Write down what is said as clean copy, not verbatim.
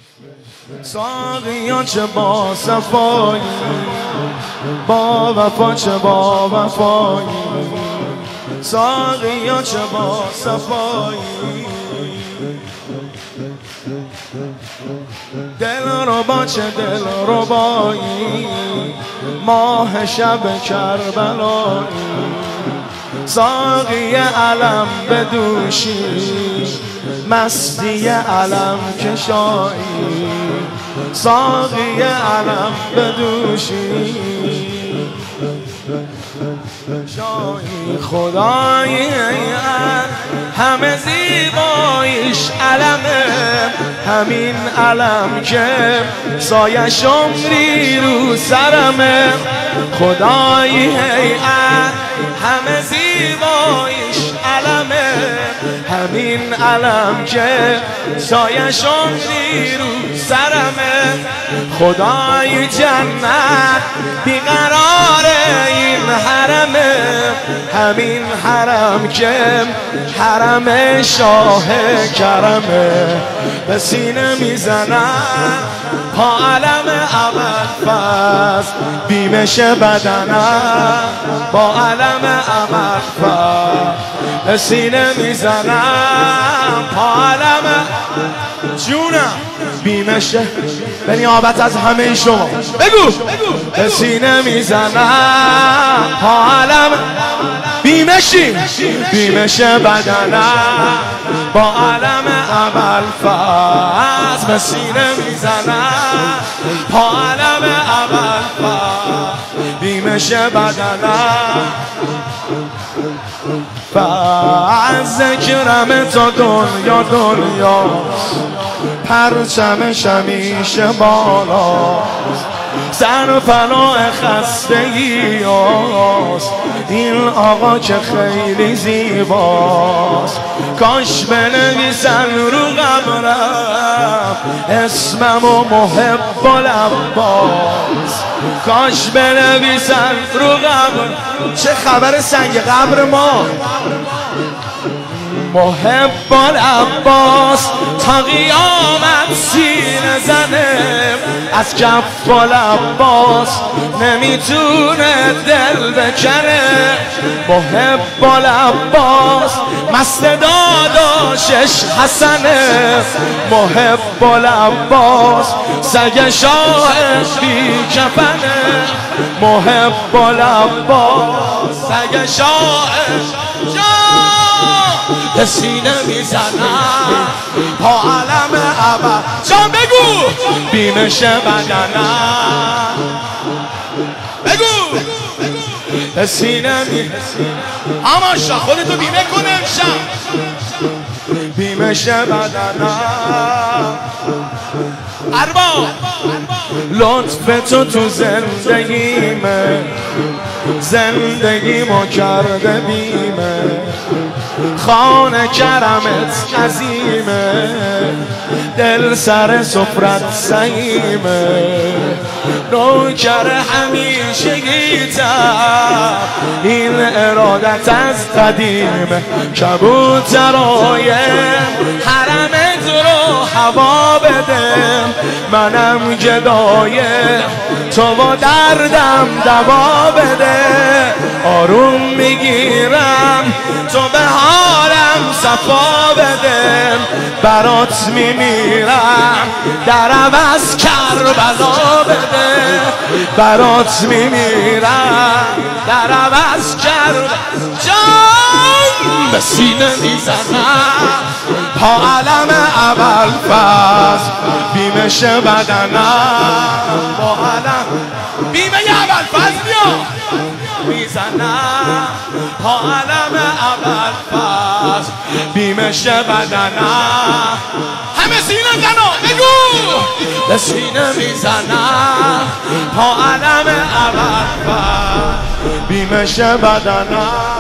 ساقیا چه با صفایی، با وفا چه با وفایی، ساقیا چه با صفایی، دل رو با چه دل رو بایی، ماه شب کربلایی، ساقی علم بدوشی، مستی علم کشایی، ساقی علم بدوشی، شایی خدایی همه زیباییش علمه، همین علم که سایش عمری رو سرمه، خدایی همه زیباییش علمه، همین علم که سایش عمری رو سرمه، خدای جنت بیقرار این حرمه، همین حرم که حرم شاه کرمه، به سینه میزنم پا علم ابوالفضل، بیمش بدنم با علم ابوالفضل، به سینه میزنم پا علم جونم بیمش به نیابت از همه شما بگو، به سینه میزنم پا علم بیمشی، بیمش بدنم با علم ابوالفضل، به سینه میزنم پا علم ابوالفضل، بیمش بدنم فعز ذکرم تا دنیا دنیا، پرچمش همیشه بالا، سر فنا خستگی هاست این آقا که خیلی زیباست، کاش بنویسن رو قبرم اسمم و محب العباس، کاش بنویسن رو قبرم. چه خبر سنگ قبر ما؟ محب العباس تا قیامت سینه زنه، از کف العباس نمیتونه دل بکنه، محب العباس مست داداشش حسنه، محب العباس سگ شاه بی کفنه، محب العباس سگ شاه به سینه میزنم پا علم ابد جان بگو، بیمش بدنم بگو، به سینه هماشا خودتو بیمه کنه امشب، بیمش بدنم ارباب لطف تو زندگیمه، زندگی ما کرده بیمه، خانه کرمت عظیمه، دل سر سفرت سعیمه، نوکر همیشگیتم این ارادت از قدیمه، کبوترای حرمت رو هوا بده، منم گدای تو و دردم دوا بده، آروم میگیرم تو به حالم صفا بده، برات میمیرم در عوض کربلا بده، برات میمیرم در عوض کربلا جان، به سینه میزنم پا علم ابوالفضل، بیمش بدنم با علم بیمه ابوالفضل میزنم پا علم ابوالفضل، بیمش بدنم، همه سینه زنا بگو، به سینه میزنم پا علم ابوالفضل، بیمش بدنم